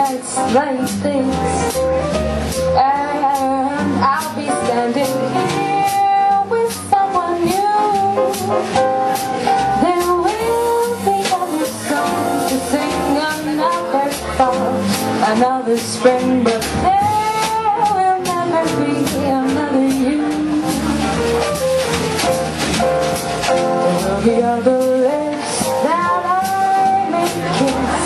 nights like this, and I'll be standing here with someone new. There will be other songs to sing, another fall, another spring, but there will never be another you. There will be other lips that I may kiss,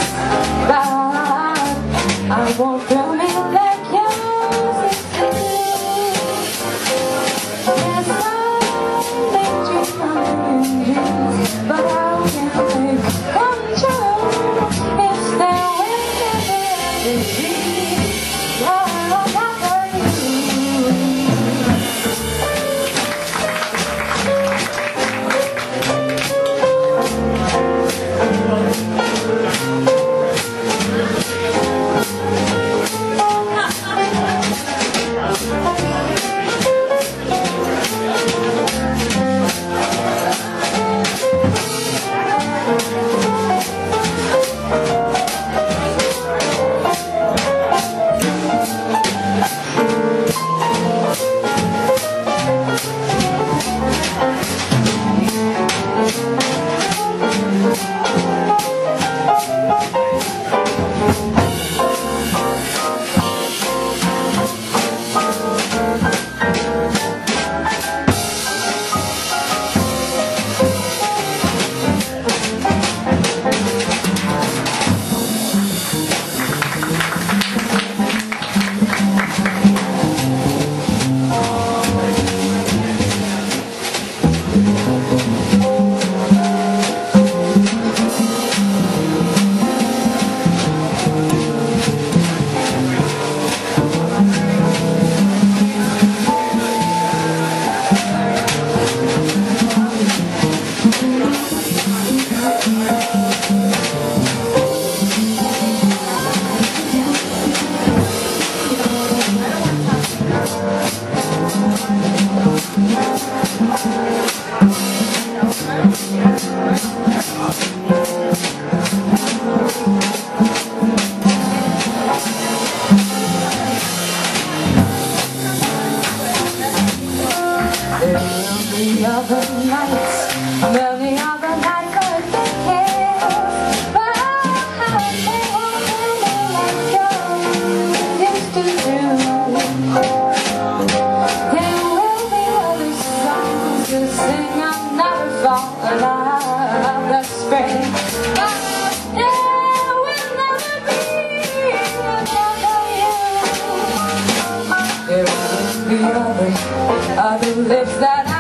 but I won't feel me like yours is true. Yes, I may dream of dreams, but I can't make come true. If there will never be other nights, many other nights like the hills, but they won't feel like yours used to do. There will be other songs to sing, another fall, another spring, but there will never be another you. There will be other lips that